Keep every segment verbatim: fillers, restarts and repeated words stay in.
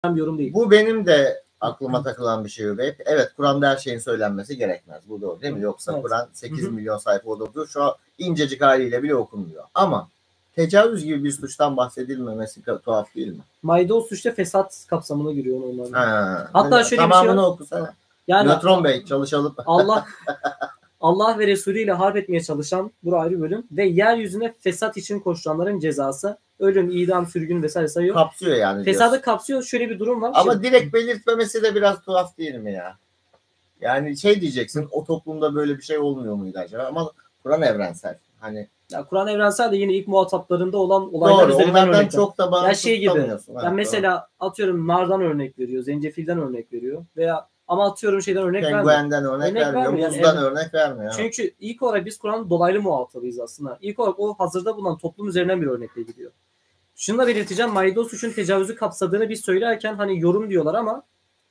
bir yorum değil. Bu benim de aklıma takılan bir şey Übey. Evet, Kur'an'da her şeyin söylenmesi gerekmez. Bu doğru değil mi? Yoksa evet. Kur'an sekiz milyon sayfa olurdu. Şu an incecik haliyle bile okunmuyor. Ama tecavüz gibi bir suçtan bahsedilmemesi tuhaf değil mi? Maydanoz suçta fesat kapsamına giriyor normalde. Ha, hatta yani, şöyle tamamını bir şey var. okusana. Yani Nötron Bey çalışalım. Allah Allah ve Resulü ile harp etmeye çalışan, bu ayrı bölüm, ve yeryüzüne fesat için koşulanların cezası ölüm, idam, sürgün vesaire sayıyor. Kapsıyor yani. Fesadı diyorsun. kapsıyor. Şöyle bir durum var. Ama Şimdi, direkt belirtmemesi de biraz tuhaf değil mi ya? Yani şey diyeceksin, o toplumda böyle bir şey olmuyor muydu acaba? Ama Kur'an evrensel. Hani ya Kur'an evrensel de yine ilk muhataplarında olan olaylar doğru, üzerinden onlardan örnekler. çok da bağımsız ya şey gibi. tutamıyorsun. Yani mesela atıyorum nardan örnek veriyor, zencefilden örnek veriyor veya ama atıyorum şeyden örnek vermiyor. Penguenden örnek, örnek vermiyor, vermiyor. Muzdan yani, örnek vermiyor. Çünkü ilk olarak biz Kur'an'ın dolaylı muhatabıyız aslında. İlk olarak o hazırda bulunan toplum üzerinden bir örnekle gidiyor. Şunu da belirteceğim. Maydanoz suçun tecavüzü kapsadığını biz söylerken hani yorum diyorlar ama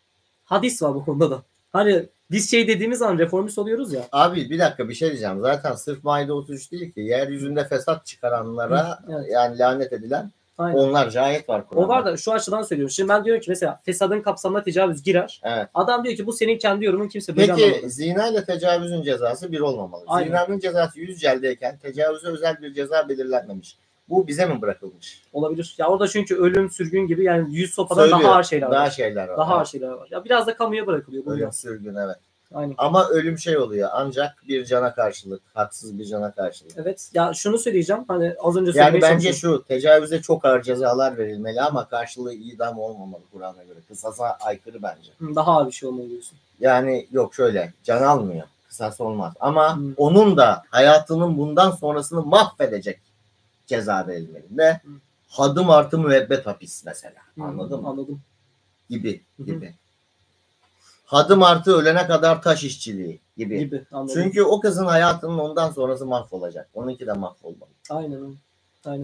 hadis var bu konuda da. Hani biz şey dediğimiz zaman reformist oluyoruz ya. Abi bir dakika bir şey diyeceğim. Zaten sırf Maide otuz üç değil ki. Yeryüzünde fesat çıkaranlara evet. yani lanet edilen aynen. onlarca ayet var Kur'an'da. O var da şu açıdan söylüyorum. Şimdi ben diyorum ki mesela fesadın kapsamına tecavüz girer. Evet. Adam diyor ki bu senin kendi yorumun, kimse böyle Peki anlamadı. zina ile tecavüzün cezası bir olmamalı. Aynen. Zinanın cezası yüz celdeyken tecavüze özel bir ceza belirlenmemiş. Bu bize mi bırakılmış? Olabilir. Ya orada çünkü ölüm, sürgün gibi yani yüz sopadan Söylüyor, daha ağır şeyler var. Daha şeyler var. Daha ağır şeyler var. Ya biraz da kamuya bırakılıyor. Ölüm, burada. sürgün evet. Aynen. Ama ölüm şey oluyor ancak bir cana karşılık, haksız bir cana karşılık. Evet. Ya şunu söyleyeceğim. Hani az önce yani bence şu, tecavüze çok ağır cezalar verilmeli ama karşılığı idam olmamalı Kur'an'a göre. Kısasa aykırı bence. Daha ağır bir şey olmalı diyorsun. Yani yok şöyle, can almıyor. Kısas olmaz. Ama hmm. onun da hayatının bundan sonrasını mahvedecek ceza verilmeli. Ve hmm. hadım artı müebbet hapis mesela. Hmm. Anladın mı? Anladım. Gibi, gibi. Hmm. Hadım artı ölene kadar taş işçiliği gibi. gibi Çünkü o kızın hayatının ondan sonrası mahvolacak. Onunki de mahvolmalı. Aynen. Aynen.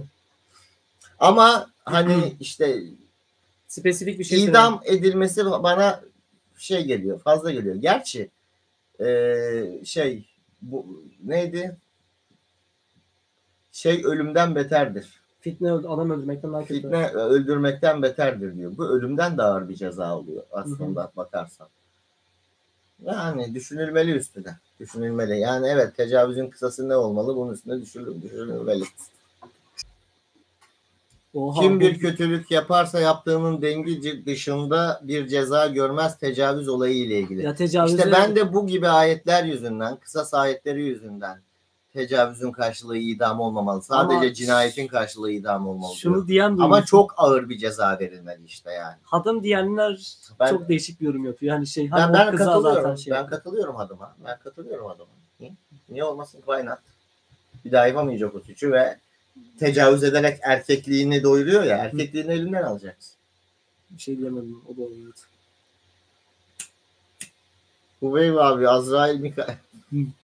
Ama hani işte spesifik bir şey idam söyleyeyim. edilmesi bana şey geliyor, fazla geliyor. Gerçi ee, şey bu neydi? Şey ölümden beterdir. Fitne adam öldürmekten daha kötü. Fitne öldürmekten beterdir diyor. Bu ölümden de ağır bir ceza oluyor aslında Hı-hı. bakarsan. Yani düşünülmeli üstüne. Düşünülmeli. Yani evet tecavüzün kısası ne olmalı? Bunun üstüne düşünülmeli. düşünülmeli. Oha, Kim bir bu... kötülük yaparsa yaptığının dengi dışında bir ceza görmez tecavüz olayı ile ilgili. Ya tecavüze... İşte ben de bu gibi ayetler yüzünden, kısas ayetleri yüzünden tecavüzün karşılığı idam olmamalı. Sadece Ama cinayetin karşılığı idam olmalı. Şunu diyen Ama çok ağır bir ceza verilmeli işte yani. Hadım diyenler ben, çok değişik bir yorum yapıyor. Yani şey ben, ben katılıyorum. Zaten şey ben katılıyorum hadıma. Ben katılıyorum hadıma. Niye? Niye olmasın? Why not? Bir daha yapamayacak o suçu ve tecavüz ederek erkekliğini doyuruyor ya. Erkekliğini elinden alacaksın. Bir şey diyemedim. O da oluyor. Hubeyb abi, Azrail, Mikail.